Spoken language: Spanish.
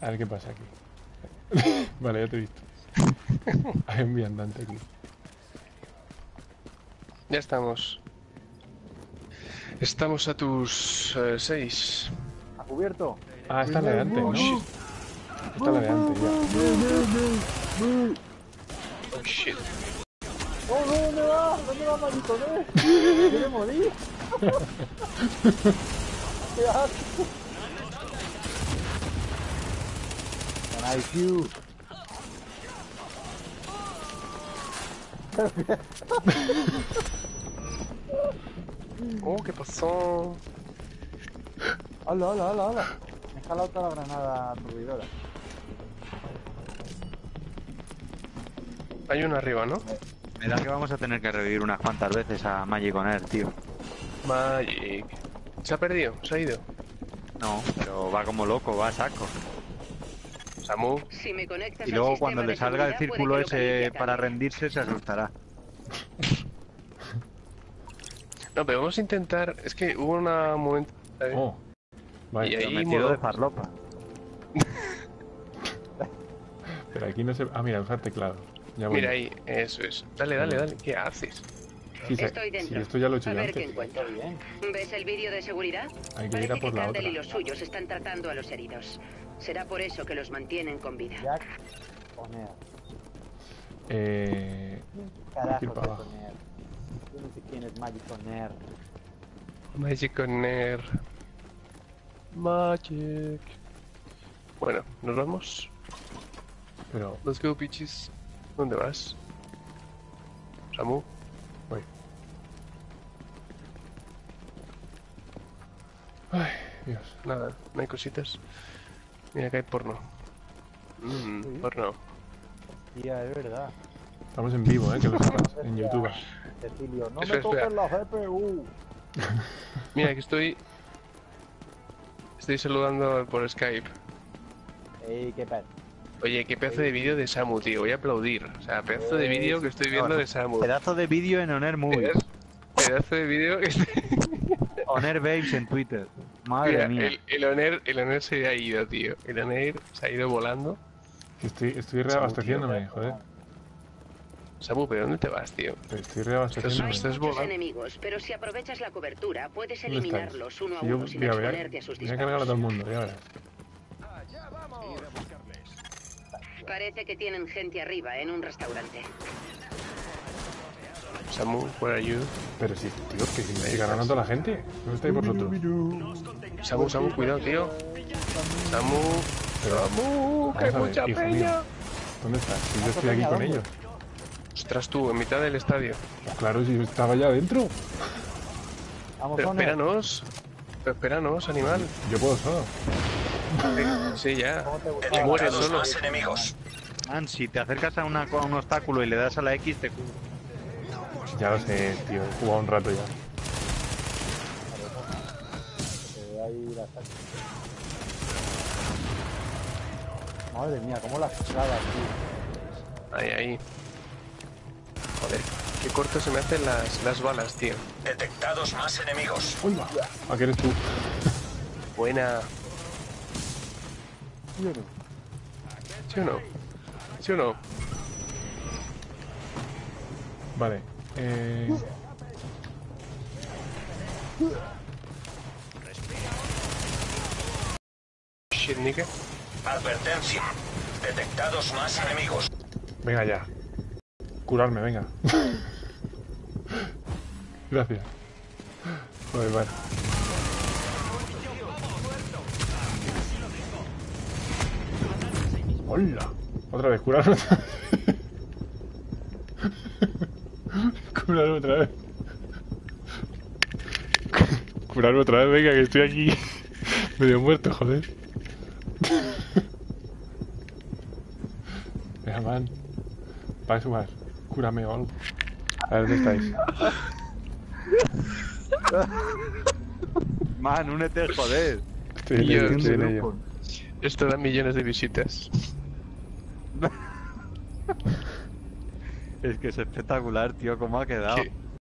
A ver qué pasa aquí. Vale, ya te he visto. Hay un viandante aquí. Ya estamos. Estamos a tus 6. ¿Ha cubierto? Ah, esta es la de antes, ¿no? Oh shit. Esta es la de antes, ya. Oh shit. ¡Oh, no! ¿Dónde va? ¿Dónde va, maldito? ¿Quiere morir? ¡Qué asco! Can I you? Oh, ¿qué pasó? ¡Hala, hala, hala, hala! Me he jalado toda la granada aturdidora. Hay uno arriba, ¿no? Me da que vamos a tener que revivir unas cuantas veces a Magic on Air, tío. Magic. ¿Se ha perdido? ¿Se ha ido? No, pero va como loco, va a saco. Samu. Si me conectas Y al luego sistema cuando de le salga el seguridad, círculo puede que localice ese a para Carmen. rendirse, se asustará. No, pero vamos a intentar... Es que hubo un momento... Oh. Y Vale, ahí Lo metido modo- de farlopa. pero aquí no se... Ah, mira, usa el teclado. Ya voy. Mira ahí, eso es. Dale, dale, dale. ¿Qué haces? Sí, Estoy dentro. sí, esto ya lo he hecho A yo ver qué antes. encuentro. Está bien. ¿Ves el vídeo de seguridad? Hay que ir Parece a por que la Candel otra. y los suyos están tratando a los heridos. Será por eso que los mantienen con vida. Jack O'Near. Vamos a ir Carajo, para Jack abajo. O'Near. Yo no sé quién es Magic O'Near. Magic on Air. Magic. Bueno, nos vamos. Pero... Let's go, bitches. ¿Dónde vas? Samu. Voy. Ay, Dios. Nada, no hay cositas. Mira que hay porno. Porno. Tía, es verdad. Estamos en vivo, que lo sepas. En YouTube. Cecilio, no Espera, me toques espera. la GPU. Mira que estoy... Estoy saludando por Skype. Ey, qué pez. Oye, qué pedazo de vídeo de Samu, tío. Voy a aplaudir. O sea, pedazo de vídeo que estoy viendo de Samu. Pedazo de vídeo en On Air Movies. Pedazo de vídeo que estoy... On Air Babes en Twitter. Madre Mira, mía. el Honor se ha ido, tío. El Honor se ha ido volando. Estoy reabasteciéndome, joder. Samu, ¿pero dónde te vas, tío? Estoy reabasteciéndome. Hay Estás muchos volando. enemigos, pero si aprovechas la cobertura, puedes ¿Dónde estáis? eliminarlos uno a Si yo uno sin voy a ver, exponerte a sus voy a cargar a todo el disparos. mundo, ya verás. Parece que tienen gente arriba en un restaurante. Samu, where are you? Pero sí, tío, que si me estoy cargando a toda la gente. ¿Dónde estáis vosotros? Samu, cuidado, tío. Samu, Pero, Samu, que hay vamos a ver, mucha hijo peña. mío. ¿Dónde estás? Si yo estoy aquí con ellos. Ostras, tú, en mitad del estadio. Pues claro, si yo estaba ya adentro. Vamos, Pero O'Near. espéranos, animal. Yo puedo solo. Sí, ya. ¿Cómo te gusta? Te mueres solo. más enemigos. Man, si te acercas a un obstáculo y le das a la X, te cubre. Ya lo sé, tío. He jugado un rato ya. Se ve ahí la saca. Madre mía, cómo las clava, tío. Ahí. Joder, qué corto se me hacen las balas, tío. Detectados más enemigos. ¡Uy, va! ¿A qué eres tú? Buena. ¿Sí o no? ¿Sí o no? Vale. Shit, nigga. Advertencia. Detectados más enemigos. Venga ya. Curarme, venga. Gracias. Joder, vale. ¡Hola! Otra vez, curarme otra vez. Curarme otra vez. Curarme otra vez, venga, que estoy aquí medio muerto, joder. Venga, man. Para eso más. Cúrame o algo. A ver, ¿dónde estáis? Man, únete, joder. Estoy en ello, estoy en ello. Esto da millones de visitas. Es que es espectacular, tío, cómo ha quedado. ¿Qué?